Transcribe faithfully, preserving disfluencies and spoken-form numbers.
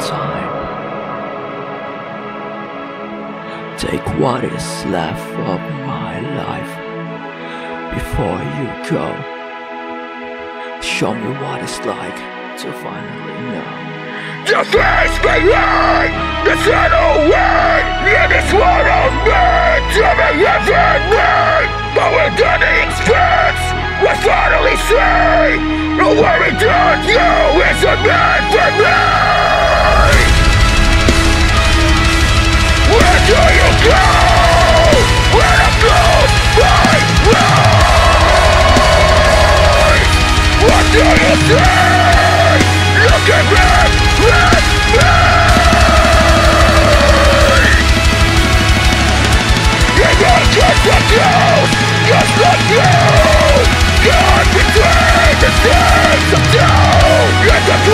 time. Take what is left of my life before you go. Show me what it's like to finally know. The face behind the shadow wind in this world of men to be living me. But when the expense was finally see the way we done you isn't meant for me. Where do you go? Where the ghost my life? What do you see? Look at me, at me. You're not just a ghost, just like you. God between the things of doom. You're the